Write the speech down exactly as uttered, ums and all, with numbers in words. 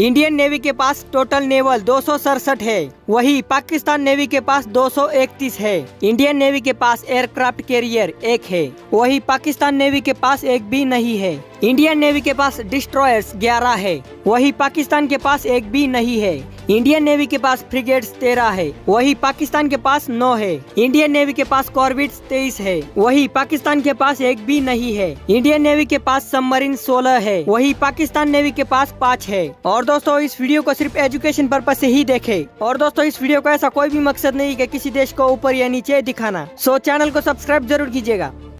Indian navy के पास total naval दो सौ सड़सठ है, वही पाकिस्तान नेवी के पास दो सौ इकतीस है। इंडियन नेवी के पास एयरक्राफ्ट कैरियर एक है, वही पाकिस्तान नेवी के पास एक भी नहीं है। इंडियन नेवी के पास डिस्ट्रॉयर्स ग्यारह है, वही पाकिस्तान के पास एक भी नहीं है। इंडियन नेवी के पास फ्रिगेट्स तेरह है, वही पाकिस्तान के पास नौ है। इंडियन नेवी के पास कॉर्वेट्स तेईस है, वही पाकिस्तान के पास एक भी नहीं है। इंडियन नेवी के पास सबमरीन सोलह है, वही पाकिस्तान नेवी के पास पाँच है। और दोस्तों इस वीडियो को सिर्फ एजुकेशन पर्पज से ही देखें। और दोस्तों इस वीडियो का ऐसा कोई भी मकसद नहीं कि किसी देश को ऊपर या नीचे दिखाना। सो चैनल को सब्सक्राइब जरूर कीजिएगा।